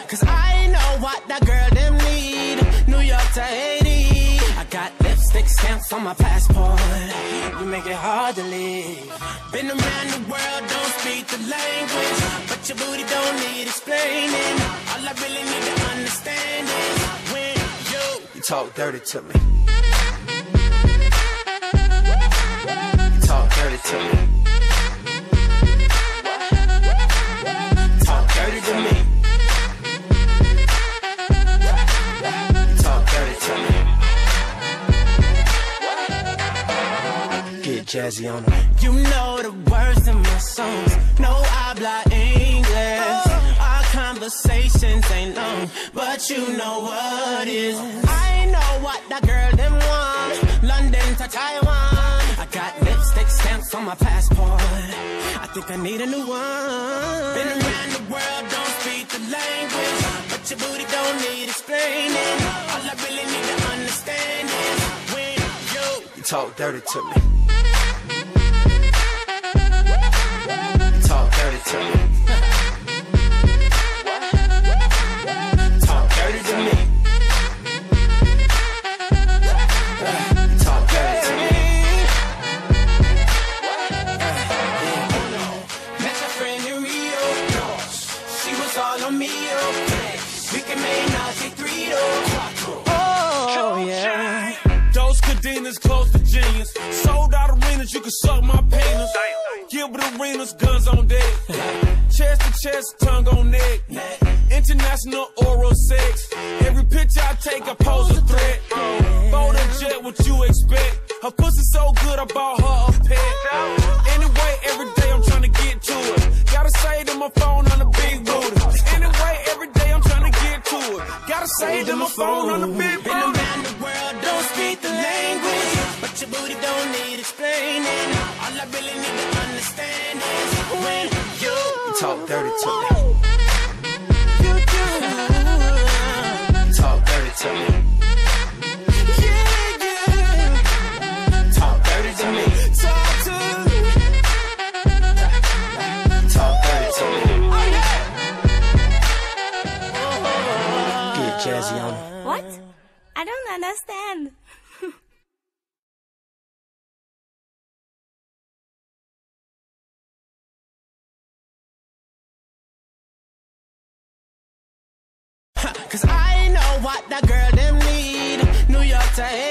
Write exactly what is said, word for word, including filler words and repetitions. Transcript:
Cause I know what that girl them need. New York to Haiti. I got lipstick stamps on my passport. You make it hard to leave. Been around the world, don't speak the language, but your booty don't need explaining. All I really need to understand is when you, you talk dirty to me. You talk dirty to me. Talk dirty to me. You talk dirty to me. Get jazzy on them. You know the words in my songs. No habla English. Our conversations ain't long, but you know what is. I know what that girl them want. London to Taiwan. I got lipstick stamps on my passport. I think I need a new one. Been around the world, don't speak the language, but your booty don't need explaining. All I really need to understand is when you, you talk dirty to me. Talk dirty to me. Talk dirty to me. Talk dirty to me. Met my friend in Rio. She was all on me. We can make Nazi three though. Oh yeah. Those cadenas close to genius. Sold out arenas, you can suck my penis. Gilbert Arenas, guns on deck. Chest to chest, tongue on neck. International oral sex. Every picture I take, I pose a threat. Bold and jet, what you expect? Her pussy so good, I bought her a pet. Anyway, every day I'm trying to get to it. Gotta say to my phone on the big booty. Anyway, every day I'm trying to get to it. Gotta say to my phone on the big booty. Been around the world, don't speak the language, but your booty don't need explaining. All I really need to understand is when you, you talk dirty to me. You do. Talk dirty to me. Yeah, yeah. Talk dirty to me. Talk to me. Talk dirty to me. Oh, yeah. Get jazzy on it. What? I don't understand. Cause I know what that girl them need. New York to